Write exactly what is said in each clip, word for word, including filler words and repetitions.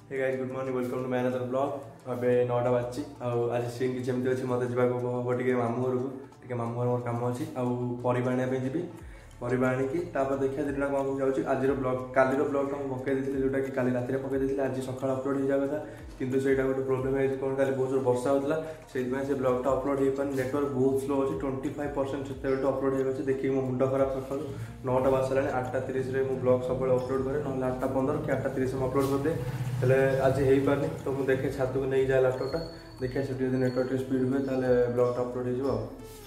Hey guys good morning welcome to मैनदर blog. अबे नौटा बाजी आज सीन किसी एमती अच्छी मत जावाक टे मामू घर को मामू घर मोर कम अच्छी आरिबा आने जी परिवा आणिकी देखिए दिन कौन जाऊँगी आज ब्लॉग कालीर ब्लॉग तो पकई देती जोटा कि काली रात पकई देती आज सका अपलोड हो जाए कथा किंतु से गोटे प्रोब्लेम है कौन काली बहुत जोर वर्षा होता से ब्लॉगटा अपलोड हो पारे नेटवर्क बहुत स्लो अच्छी ट्वेंटी फाइव परसेंट से अपलोड हो देखिए मो मुंड खराब सका नौटा बास है आठटा तीस ब्लॉग सब अपलोड करे ना आठटा पंद्रह कि आठटा तीस अपलोड करदे हेल्ले आज हो पारे तो मुझे देखे छात को नहीं जाए लैपटॉपटा देखिए से नेटवर्क स्पीड हुए तो ब्लॉगटा अपलोड हो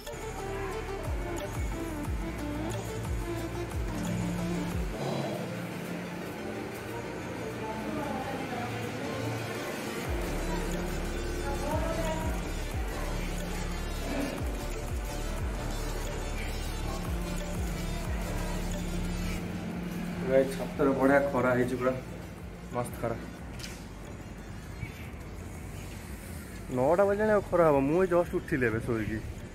छतर बढ़िया खरा है पूरा मस्त खरा नौटा बजे खरा हम मुझे जस्ट उठिले शोकी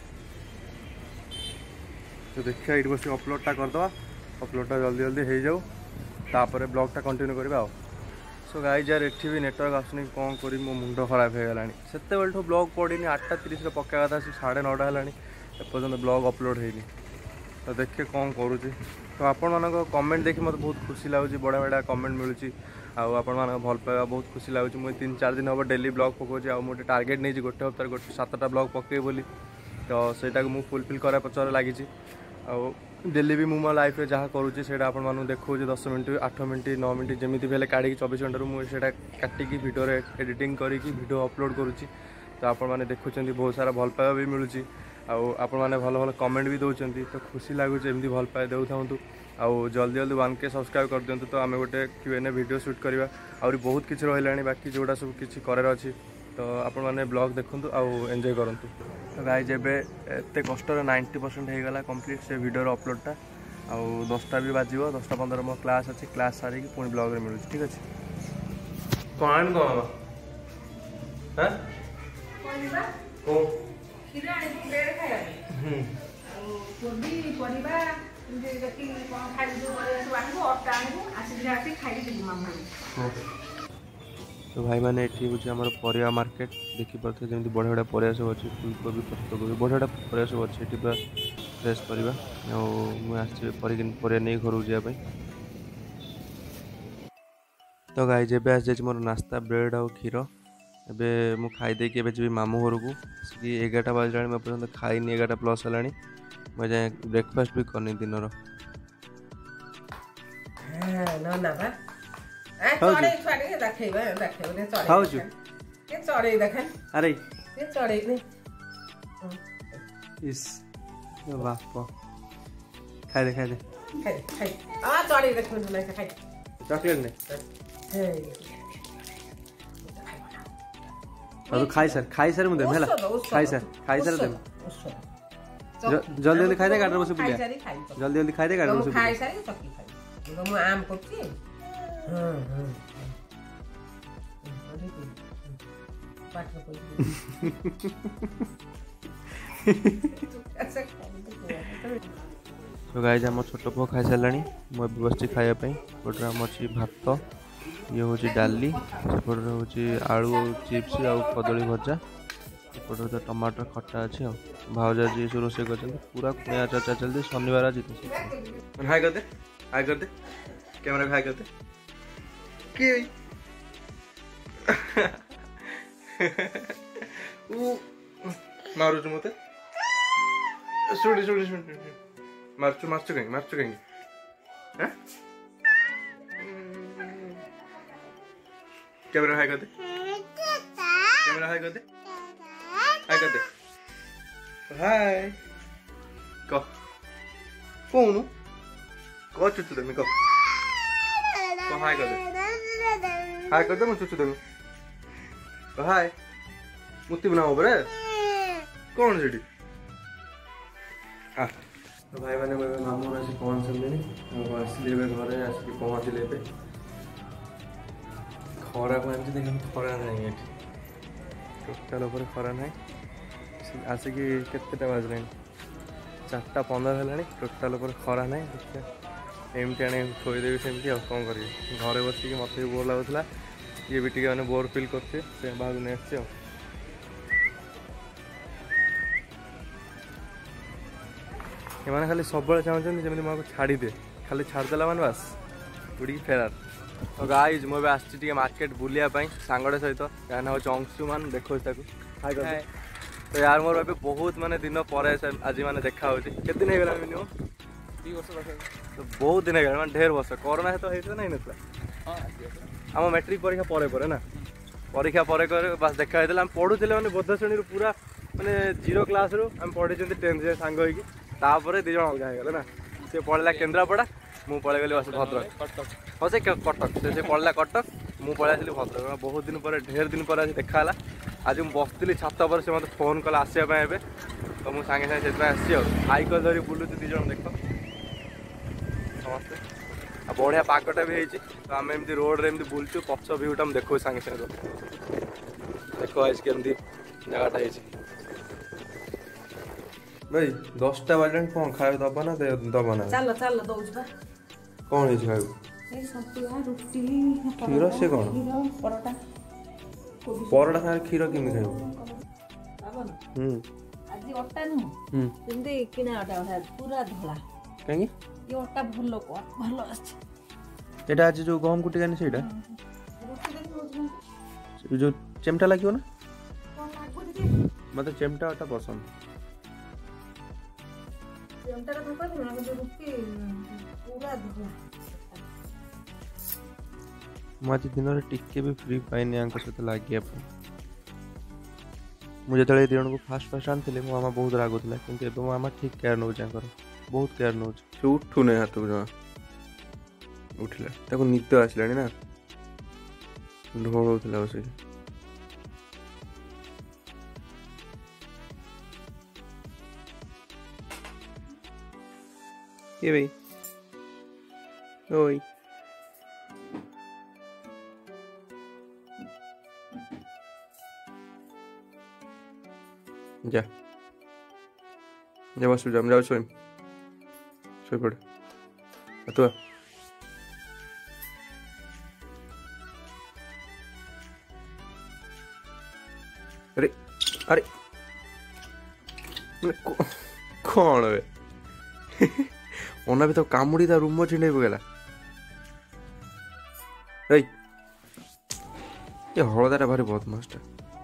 तो देखिए ये बस अपलोडटा करदे अपलोडटा जल्दी जल्दी हो जाऊ तापर ब्लॉगटा कंटिन्यू करवा सो गाइज यार एठी भी नेटवर्क आसुनी कौन करी मो मुंड खराब हो गलानी सेते बेलठू ब्लॉग पड़नी आठटा तीस पक्का कथा साढ़े नौटा है एपर्तंत ब्लॉग अपलोड होनी तो देखिए कौन करुँच तो आपण मान कमेंट देखी मत बहुत खुशी लगुच बड़ा बड़ा कमेंट मिलूँ आपण मान भल पाइबा बहुत खुशी लगुच मुझे तीन चार दिन हम डेली ब्लॉग पकाऊँ आ मुझे टार्गेट नहीं गोटे हफ्तार गोटे सातटा ब्लॉग पकई बोली तो सेटा को फुलफिल करा पचर लगी डेली भी मो लाइफ में जहाँ करुँची से आपको देखा दस मिनट आठ मिनट नौ मिनट जमी भी काढ़ी चौबीस घंटे मुझे काटिकी भिडियो एडिटिंग करके भिडियो अपलोड करुँची तो आपण मैंने देखुं बहुत सारा भल पाइबा भी मिलूँ आपण मैंने भल भल कमेंट भी दौरान तो खुशी लगुच एमती भल पाए दे था आउ जल्दी जल्दी वन के सब्सक्राइब कर दिंतु तो आम गोटे Q N A video shoot करवा आउरी बहुत किसी रहा बाकी जोड़ा सब किसी करार अच्छी तो आपण मैंने ब्लॉग देखूँ आउ एंजॉय करूँ तो गाइज एबे एते कष्ट नाइंटी परसेंट हो गला कंप्लीट से वीडियो अपलोडटा आउ दसटा भी बाजिबो दसटा पंद्रह मो क्लास अच्छी क्लास सारिकी पुणी ब्लॉग रे मिलुଛି ठीक अच्छे कौन कौन हाँ ओ खीर आने ब्रेड खाया हम्म कोबी परिबा जे देखि कोन खाइ जो आनिबो अटा आनिबो आसी आसी खाइ देबी मामा तो भाई मैंने ये हूँ आम परिया मार्केट देखी पारे जमी बढ़िया बढ़िया परिया सब अच्छी फुलकोबी पत्तकोबी बढ़िया बढ़िया परिया सब अच्छी पूरा फ्रेश परिया मुझे परिया नहीं घर जावाई तो गाई जब आस जाए मोर नास्ता ब्रेड आउ क्षीर एबे मु खाईदे कि जी मामू घर को आसिक एगारटा बाजला मैं पर्यटन खाईनी एगारटा प्लस है मुझे ब्रेकफास्ट भी करनी दिन अरे बाप खाई दे खाई दे चॉकलेट नहीं तो खाई सर खाई सर मुझे हेला खाई सर खाई सर दे जल्दी जल्दी खाई दे गाड़ी बस बुलिया जल्दी जल्दी खाई दे गाड़ी बस खाई सारी चकी खाई मु आम करती हां हां पाठ तो गाइज आम छोट पुआ खाई सारा मुझे बस खायापी गोटे आम अच्छी भात ये हूँ डाली सेपटे हूँ आलू चिप्स आउ कदली भजा एपटे तो टमाटर खट्टा अच्छे भाजा जी सब रोसे कर पूरा खुणिया चर्चा चलती शनिवार आज तो हाई करदे हाई करदे कैमरा हाई करदे कि मारुचु मत शुणी शुणी शुणी मारचु मारचु कहीं मारचु कहीं हाँ कैमरा हाई कर दे कैमरा हाई कर दे हाई कर दे हाय कह कौन कह चुचु देमी कह कह हाय कर दे हाय कर दे मैं चुचु देमी कह हाय मुत्ती बनाओ बरे कौन सेठी हाँ तो भाई मैंने मामू आस पहुँच सारे आसिले घर आसिक पहुँचले खरा को आनी देख खरा ना टोटाल खरा ना आसिक केतेटा बाजला चार्टा पंद्रह है टोटाल खरा ना देखिए एमती आने थोदेवी सेमती आ कौन करी घरे बस मत भी बोर लगुला ये भी टिके माने बोर फील करते से बाहर नहीं आछे एमाने खाली सब बेले चाहछन जेमि मको छाड़ी दे खाली छाड़ देला माने बस उड़ी फेरार तो गाइज मु आसछि टिके मार्केट बुलिया पई सांगडे सहित या ना हो अंशुमान देखो ताकू हाय कर तो यार मोर अबे बहुत माने दिन पर आज माने देखा होछि केते दिन हे गेला मिनिमम दो वर्ष तो बहुत दिन हे गेला माने ढेर वर्ष कोरोना है तो हेत नहीं नतला हां हम मैट्रिक परीक्षा परे परे ना परीक्षा परे करे बस देखा हेतला हम पढुथिले माने बोध श्रेणी पूरा माने जीरो क्लास रो हम पढि जंती टेंथ जे सांग होई तापर दी जण अलगा हे गेला ना से पढला केंद्रापड़ा मु पळे गली बस भद्रक कटक हो से कटक से पढला कटक मु पळे आसली भद्रक बहुत दिन पर ढेर दिन पर आज देखा हला आज मुझे बसती छात पर से मत फोन कला आसवाई ए तो मुझे सांगे सांगे से आसी साइकेल धरी बुलूँ दी जन देख समस्ते आ बढ़िया पागटा भी होती तो आम एमती रोड रे एमती बुलचु पक्ष भ्यूटा देखो सांगे सांगे देखो आज केमती जगहटा है भाई दसटा बजे कौन खाए दबा ना दबा ना चल चल दौज बा कौन है खाए ए सतुआ रोटी खीर से कौन खीर परोटा परोटा खाए खीर किमी खाइबो बाबन हम्म आज अटा नु हम्म जिंदे किना अटा है पूरा धला काहे ये अटा भलो को भलो आछ एटा आज जो गहम कुटी गानी सेटा रोटी दे रोज जो चेमटा लागियो ना कोन लागो दे मते चेमटा अटा पसंद चेमटा का धोका दे ना जो रोटी पूरा धला मुझे दिन में टिके भी फ्री पाइनी आंक सहित लगे मुझे जो दिन को फास्ट फास्ट आनी मो मामा बहुत रागुला कि मो मामा ठीक केयर नौ बहुत केयर नौ उठू नहीं हाथ को जमा उठिला निद आसला ना ढोला बस ये भाई ओई जा जा बस जा जाओ सोई सोई पड़ तो अरे अरे कौन है ओना भी तो कामुड़ी था रूम में छिंडे पकेला ये हलदाटा भारी बहुत मस्त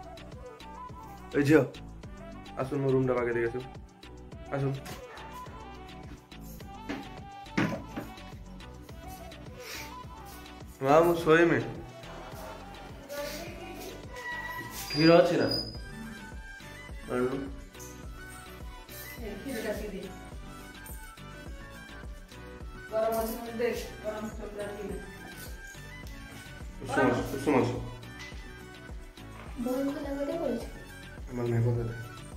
ए झियो आसुन मो रूम बागे देखि आसु आसुन मां मु सोई में खीर अछि ना अनु खीर का दे गरम अछि दे गरम चॉकलेट दे सुमस सुमस बोल को लगा दे बोल मन नहीं बोल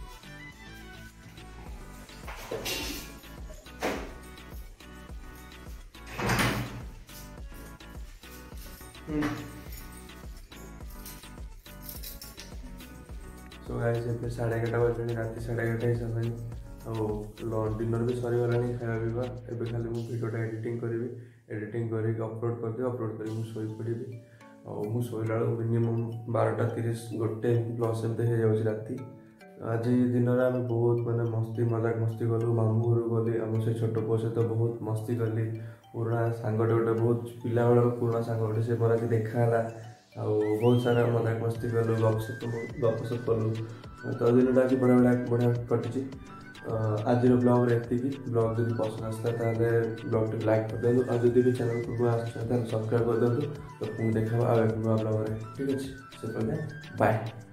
सो गाइस ଏବେ साढ़े एगारटा बजे रात साढ़े एगारटा हिसाब ଆଉ डिनर भी सरीगलानी खाଇବା ପିଇବା ଏବେ ଖାଲି ମୁଁ ଭିଡ଼ିଓଟା एडिटिंग କରିବି एडिटिंग କରିକି अपलोड କରିଦେବି अपलोड କରିକି ମୁଁ ଶୋଇ ପଡ଼ିବି ଆଉ ମୁଁ ଶୋଇଲା ବେଳକୁ ମିନିମମ୍ ବାରଟା ତିରିଶ ଗୋଟେ ପ୍ଲସ୍ ଏମିତି ହେଇଯାଉଛି ରାତି आज दिन में आम बहुत माने मस्ती मजाक मस्ती कलु मामू घर गली आम से छोट पुओ सहित बहुत मस्ती कली पुराना सांगटे गोटे बहुत पिला बेल पुराना सांग गोटे से मोर आज देखाला आ बहुत सारा मजाक मस्ती कलु गपसप गपसप कलु तो दिन आज बढ़िया बढ़िया बढ़िया कटुची आज ब्लॉग एति ब्लॉग जब पसंद आसता ब्लॉग टी लाइक कर दिलु और जब भी चैनल को आसता सब्सक्राइब कर दिलु तो पुणी देखा आगे ब्लॉग ठीक अच्छे से बाय।